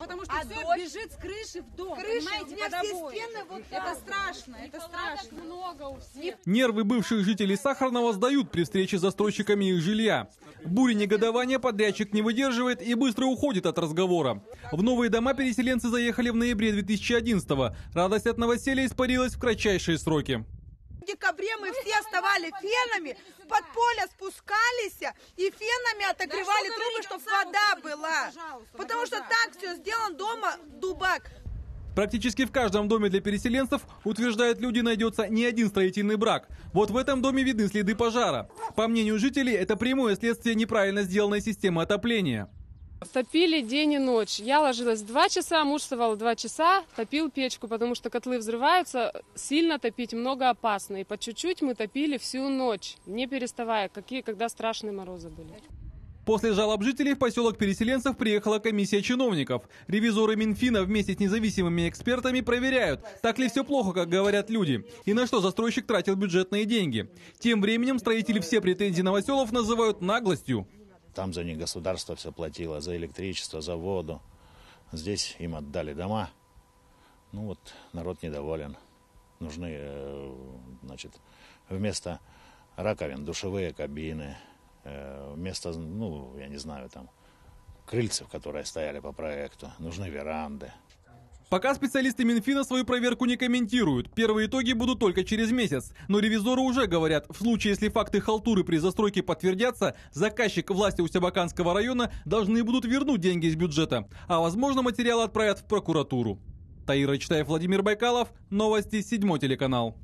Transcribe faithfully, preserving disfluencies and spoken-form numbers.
потому что а все дождь? бежит с крыши в дом. Крыши, Понимаете, у меня под все обои. стены вот Это так. страшно, это страшно. Много у всех. Нервы бывших жителей Сахарного сдают при встрече с застройщиками их жилья. Бури негодования подрядчик не выдерживает и быстро уходит от разговора. В новые дома переселенцы заехали в ноябре две тысячи одиннадцатого. Радость от новоселья испарилась в кратчайшие сроки. В декабре мы все оставали фенами, под поле спускались и фенами отогревали Да трубы, что чтобы говорить, вода отца была. пожалуйста, Потому что на так все сделано дома, дубак. Практически в каждом доме для переселенцев, утверждают люди, найдется не один строительный брак. Вот в этом доме видны следы пожара. По мнению жителей, это прямое следствие неправильно сделанной системы отопления. Топили день и ночь. Я ложилась в два часа, муж вставал в два часа, топил печку, потому что котлы взрываются. Сильно топить много опасно. И по чуть-чуть мы топили всю ночь, не переставая, какие, когда страшные морозы были. После жалоб жителей в поселок переселенцев приехала комиссия чиновников. Ревизоры Минфина вместе с независимыми экспертами проверяют, так ли все плохо, как говорят люди, и на что застройщик тратил бюджетные деньги. Тем временем строители все претензии новоселов называют наглостью. Там за них государство все платило, за электричество, за воду. Здесь им отдали дома. Ну вот, народ недоволен. Нужны, значит, вместо раковин душевые кабины, вместо, ну, я не знаю, там, крыльцев, которые стояли по проекту, нужны веранды. Пока специалисты Минфина свою проверку не комментируют. Первые итоги будут только через месяц. Но ревизоры уже говорят, в случае, если факты халтуры при застройке подтвердятся, заказчик, власти Устьябаканского района должны будут вернуть деньги из бюджета. А возможно, материалы отправят в прокуратуру. Таир Ичтаев, Владимир Байкалов. Новости, седьмой телеканал.